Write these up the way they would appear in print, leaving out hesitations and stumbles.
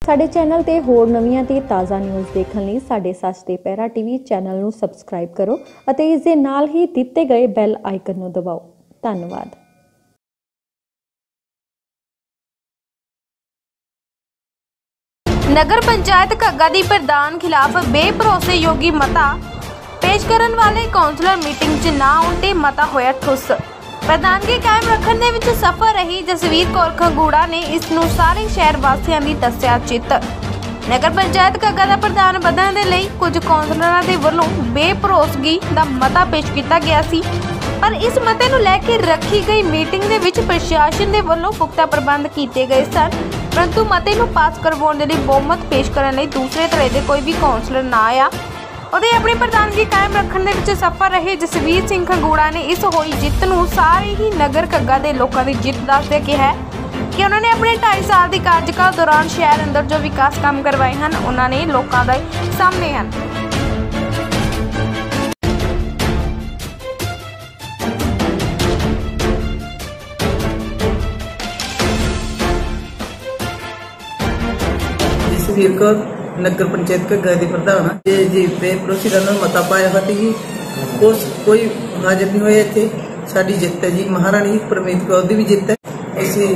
ਸਾਡੇ ਚੈਨਲ ਤੇ ਹੋਰ ਨਵੀਆਂ ਤੇ ਤਾਜ਼ਾ ਨਿਊਜ਼ ਦੇਖਣ ਲਈ ਸਾਡੇ ਸੱਚ ਤੇ ਪਹਿਰਾ ਟੀਵੀ ਚੈਨਲ ਨੂੰ ਸਬਸਕ੍ਰਾਈਬ ਕਰੋ ਅਤੇ ਇਸ ਦੇ ਨਾਲ ਹੀ ਦਿੱਤੇ ਗਏ ਬੈਲ ਆਈਕਨ ਨੂੰ ਦਬਾਓ। ਧੰਨਵਾਦ। नगर पंचायत घग्गा दी प्रधान खिलाफ बेभरोसेयोगी मता पेश करन वाले कौंसलर मीटिंग च ना आउण ते मता होया ठुस। प्रधानगी कायम रखण दे विच सफल रही जसवीर कौर खंगूड़ा ने इस नूं सारे शहर वासियां दी दस्सिया चित। नगर पंचायत घग्गा दा प्रधान बनण दे लई कुछ कौंसलरां दे वल्लों बेभरोसगी दा मता पेश कीता गया सी, पर इस मते नूं लैके रखी गई मीटिंग दे विच प्रशासन दे वल्लों पुख्ता प्रबंध कीते गए सन, परंतु मते नूं पास करवाउण दे लई बहुमत पेश करन लई दूसरे धड़े दे कोई भी कौंसलर ना आया। ਉਹਦੇ ਆਪਣੀ ਪ੍ਰਧਾਨਗੀ ਕਾਇਮ ਰੱਖਣ ਦੇ ਵਿੱਚ ਸਫਲ ਰਹੇ ਜਸਵੀਰ ਸਿੰਘ ਖੰਗੂੜਾ ਨੇ ਇਸ ਹੋਈ ਜਿੱਤ ਨੂੰ ਸਾਰੇ ਹੀ ਨਗਰ ਘੱਗਾ ਦੇ ਲੋਕਾਂ ਦੀ ਜਿੱਤ ਦੱਸਦੇ ਕਿਹਾ ਕਿ ਉਹਨਾਂ ਨੇ ਆਪਣੇ 2.5 ਸਾਲ ਦੀ ਕਾਰਜਕਾਲ ਦੌਰਾਨ ਸ਼ਹਿਰ ਅੰਦਰ ਜੋ ਵਿਕਾਸ ਕੰਮ ਕਰਵਾਏ ਹਨ ਉਹਨਾਂ ਨੇ ਲੋਕਾਂ ਦੇ ਸਾਹਮਣੇ ਹਨ। जसवीर कौर नगर पंचायत घग्गा दी प्रधान जी बेभरोसी का मता पाया फटी जी उस कोई हाजिर नहीं होया इत्थे। साडी जित है जी, महाराणी परमीत कौर दी भी जित है। इसे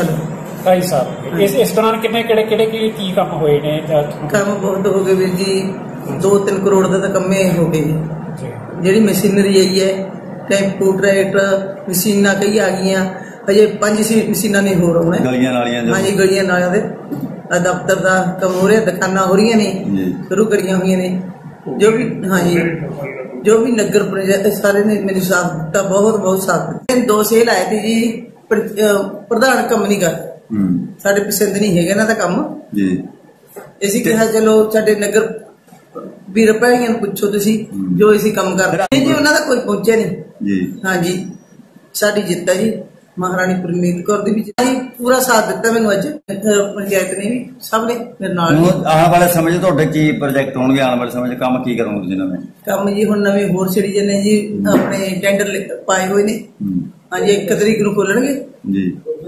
2.5 साल इस दौरान कितने की काम होए ने? काम बहुत हो गए वीर जी, 2-3 करोड़ का तो कमे हो गए। जिहड़ी मशीनरी आई है, टैंपू ट्रैक्टर मशीनां कई आ गई, अजे 5 मशीनां नहीं हो रहा है। गलियां नालियां हाँ जी, गलियां नालियां दे दफ्तर का कम हो रहा, दुकाना हो रही ने, शुरू करिया हुई ने। जो भी हाँ जी, जो भी नगर पंचायत सारे ने मेरी साथ दिता, बहुत बहुत साथ दिता। 2 सेल आए थे जी, प्रधान कम नहीं करते, साढ़े पसंद नहीं है ना कम जी। इसी कहा चलो साडे नगर वीर भैणियां नूं पुछो तुसी जो इसी कम कर जी, उन्हां दा कोई पहुंचा नहीं जी। हाँ जी, साडी जित है जी, महाराणी परमीत कौर दी भी पूरा साथ दिता मैनूं अज पंचायत ने भी सब ने मेरे नाल। आने वाले समय च तुहाडे की प्रोजेक्ट होणगे? आने वाले समय च काम की करोगे तुसीं? नवें काम जी हुण नवें होर छड़ी जने जी, अपने टेंडर पाए हुए ने। हाँ जी, 1 तरीक नूं खोलणगे जी।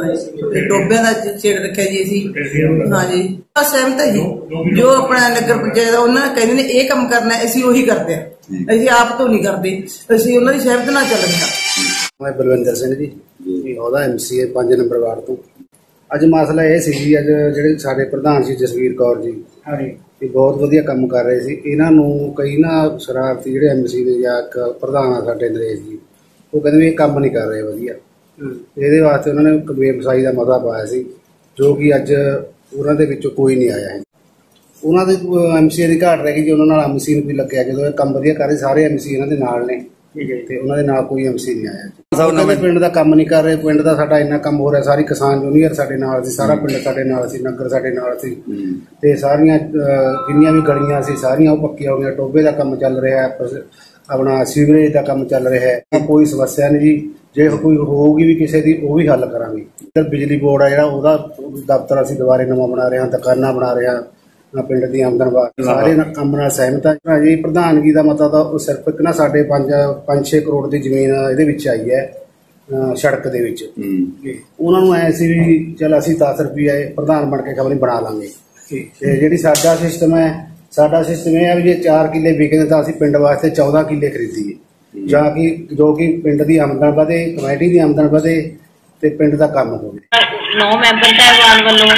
टोबियां दा छेड़ रखिया जी असीं। हाँ जी, सहमत है जी, जो अपना नगर पंचायत उन्हां कहंदे ने ये काम करना है, असीं ओही करदे आ। असीं आप तो नहीं करदे, असीं उन्हां दी सहमत नाल चलदे आ। मैं बलविंदर सिंह जी, ਉਹਦਾ MCA 5 ਨੰਬਰ ਵਾਰਡ ਤੋਂ। ਅੱਜ ਮਸਲਾ ਇਹ ਸੀ ਜੀ, ਅੱਜ ਜਿਹੜੇ ਸਾਡੇ ਪ੍ਰਧਾਨ ਸੀ ਜਸਵੀਰ ਕੌਰ ਜੀ, ਇਹ ਬਹੁਤ ਵਧੀਆ ਕੰਮ ਕਰ ਰਹੇ ਸੀ। ਇਹਨਾਂ ਨੂੰ ਕਈ ਨਾ ਸ਼ਰਾਰਤੀ ਜਿਹੜੇ MC ਨੇ ਜਾਂ ਇੱਕ ਪ੍ਰਧਾਨ ਆ ਸਾਡੇ ਨਰੇਸ਼ ਜੀ, ਉਹ ਕਹਿੰਦੇ ਵੀ ਇਹ ਕੰਮ ਨਹੀਂ ਕਰ ਰਹੇ ਵਧੀਆ। ਇਹਦੇ ਵਾਸਤੇ ਉਹਨਾਂ ਨੇ ਇੱਕ ਬੇਵਸਾਈ ਦਾ ਮਤਾ ਪਾਇਆ ਸੀ, ਜੋ ਕਿ ਅੱਜ ਉਹਨਾਂ ਦੇ ਵਿੱਚੋਂ ਕੋਈ ਨਹੀਂ ਆਇਆ ਹੈ। ਉਹਨਾਂ ਦੇ MCA ਦੀ ਘਾਟ ਰਹਿ ਗਈ ਜੀ, ਉਹਨਾਂ ਨਾਲ MC ਨੂੰ ਵੀ ਲੱਗਿਆ। ਜਦੋਂ ਇਹ ਕੰਮ ਵਧੀਆ ਕਰ ਰਹੇ, ਸਾਰੇ MC ਇਹਨਾਂ ਦੇ ਨਾਲ ਨੇ ਤੇ ਉਹਨਾਂ ਦੇ ਨਾਲ ਕੋਈ MC ਨਹੀਂ ਆਇਆ। ਪਿੰਡ ਦਾ ਕੰਮ ਨਹੀਂ ਕਰ ਰਹੇ, ਪਿੰਡ ਦਾ ਸਾਡਾ ਇੰਨਾ ਕੰਮ ਹੋ ਰਿਹਾ, ਸਾਰੀ ਕਿਸਾਨ ਜੂਨੀਅਰ ਸਾਡੇ ਨਾਲ ਸੀ, ਸਾਰਾ ਪਿੰਡ ਸਾਡੇ ਨਾਲ ਸੀ, ਨਗਰ ਸਾਡੇ ਨਾਲ ਸੀ, ਤੇ ਸਾਰੀਆਂ ਜਿੰਨੀਆਂ ਵੀ ਗਲੀਆਂ ਸੀ ਸਾਰੀਆਂ ਉਹ ਪੱਕੀਆਂ ਹੋ ਗਈਆਂ। ਟੋਬੇ ਦਾ ਕੰਮ ਚੱਲ ਰਿਹਾ, ਆਪਣਾ ਸੀਵਰੇਜ ਦਾ ਕੰਮ ਚੱਲ ਰਿਹਾ ਹੈ। ਕੋਈ ਸਮੱਸਿਆ ਨਹੀਂ ਜੀ, ਜੇ ਕੋਈ ਹੋਊਗੀ ਵੀ ਕਿਸੇ ਦੀ ਉਹ ਵੀ ਹੱਲ ਕਰਾਂਗੇ। ਇੱਧਰ ਬਿਜਲੀ ਬੋਰਡ ਆ ਜਿਹੜਾ, ਉਹਦਾ ਦਫ਼ਤਰ ਅਸੀਂ ਦੁਬਾਰੇ ਨਵਾਂ ਬਣਾ ਰਹੇ ਹਾਂ, ਦੁਕਾਨਾਂ ਬਣਾ ਰਹੇ ਹਾਂ, ਪਿੰਡ ਦੀ ਆਮਦਨ ਵਾਸਤੇ ਸਾਰੇ ਕੰਮ ਨਾਲ ਸਹਿਮਤ ਆ ਜੀ। ਪ੍ਰਧਾਨਗੀ ਦਾ ਮਤਾ ਤਾਂ ਸਿਰਫ ਇੱਕ ਨਾ ਸਾਡੇ 5-6 ਕਰੋੜ ਦੀ ਜ਼ਮੀਨ ਇਹਦੇ ਵਿੱਚ ਆਈ ਹੈ ਸੜਕ ਦੇ ਵਿੱਚ। ਉਹਨਾਂ ਨੂੰ ਐ ਸੀ ਵੀ ਚਲ ਅਸੀਂ 10 ਰੁਪਏ ਪ੍ਰਧਾਨ ਬਣ ਕੇ ਖਬਰ ਬਣਾ ਲਾਂਗੇ। ਤੇ ਜਿਹੜੀ ਸਾਡਾ ਸਿਸਟਮ ਹੈ ਇਹ ਹੈ ਵੀ ਜੇ 4 ਕਿੱਲੇ ਵਿਕਦੇ ਤਾਂ ਅਸੀਂ ਪਿੰਡ ਵਾਸਤੇ 14 ਕਿੱਲੇ ਖਰੀਦੀਏ, ਜਾਂ ਕਿ ਜੋ ਕਿ ਪਿੰਡ ਦੀ ਆਮਦਨ ਵਧੇ, ਕਮੇਟੀ ਦੀ ਆਮਦਨ ਵਧੇ ਤੇ ਪਿੰਡ ਦਾ ਕੰਮ ਹੋਵੇ। 9 ਮੈਂਬਰ ਸਾਹਿਬਾਨ ਵੱਲੋਂ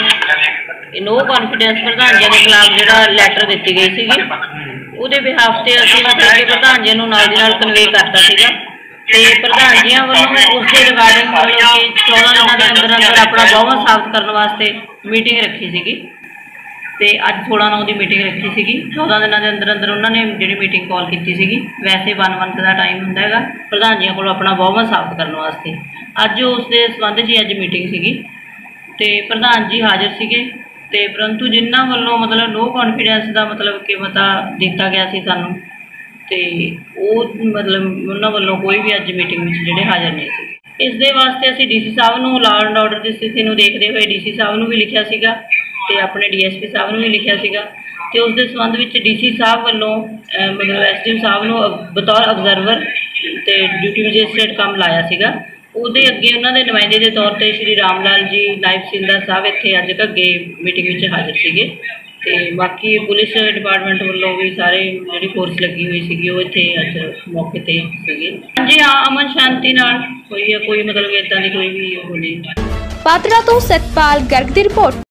नो कॉन्फिडेंस प्रधान जी के खिलाफ जो लैटर दी गई सी, वो बिहाफ से असं मतलब कि प्रधान जी नाल दी नाल कन्वे करता सीगा। ते प्रधान जी वालों उसके रिगार्डिंग मतलब कि 14 दिनों के अंदर अंदर अपना बहुमत साबित करने वास्ते मीटिंग रखी सी। ते अज 16/9 की मीटिंग रखी सी। 14 दिनों के अंदर अंदर उन्होंने जी मीटिंग कॉल की सी। वैसे 1 मंथ का टाइम होंगे प्रधान जी को अपना बहुमत साबित करने वास्ते। अज उस संबंध जी अज मीटिंग सी ते प्रधान जी हाजिर सीगे, ते परंतु जिन्होंने वालों मतलब नो कॉन्फिडेंस का मतलब कि मता दिता गया सी सानू, ते वो मतलब उन्होंने वालों कोई भी अज मीटिंग में जोड़े हाजिर नहीं थे। इस दे वास्ते असीं DC साहब नूं लॉ एंड ऑर्डर की स्थिति नूं देखते हुए DC साहब नूं भी लिखिया सीगा ते अपने DSP साहब नूं भी लिखिया सीगा। ते उस दे संबंध विच DC साहब वालों मतलब SDM साहब नूं बतौर ऑब्जर्वर ते ड्यूटी मजिस्ट्रेट काम लाया सीगा। ਉਹਦੇ ਅੱਗੇ ਉਹਨਾਂ ਦੇ ਨੁਮਾਇੰਦੇ ਦੇ ਤੌਰ ਤੇ ਸ਼੍ਰੀ ਰਾਮ ਲਾਲ ਜੀ ਨਾਇਬ ਤਹਿਸੀਲਦਾਰ ਸਾਹਿਬ ਇੱਥੇ ਅੱਜ ਘੱਗੇ ਮੀਟਿੰਗ ਵਿੱਚ ਹਾਜ਼ਰ ਸੀਗੇ ਤੇ ਬਾਕੀ ਪੁਲਿਸ ਡਿਪਾਰਟਮੈਂਟ ਵੱਲੋਂ ਵੀ ਸਾਰੇ ਜਿਹੜੀ ਫੋਰਸ ਲੱਗੀ ਹੋਈ ਸੀਗੀ ਉਹ ਇੱਥੇ ਅੱਜ ਮੌਕੇ ਤੇ ਸੀਗੇ। ਹਾਂਜੀ ਹਾਂ, ਅਮਨ ਸ਼ਾਂਤੀ ਨਾਲ ਕੋਈ ਮਤਲਬ ਇਦਾਂ ਦੀ ਕੋਈ ਵੀ ਉਹ ਨਹੀਂ। ਪਾਤੜਾ ਤੋਂ ਸਤਪਾਲ ਗਰਗ ਦੀ ਰਿਪੋਰਟ।